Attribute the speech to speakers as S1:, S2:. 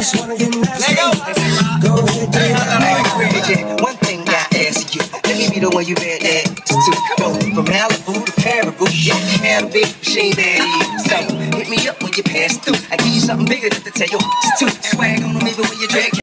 S1: just wanna get nasty. Go ahead, do it.
S2: One thing I ask you, let me be the one you been asked to. Come on, from Malibu to Caribou, you had a big machine there. So hit me up when you pass through. I give you something bigger than to tell you. It's too swag on them even when you drag.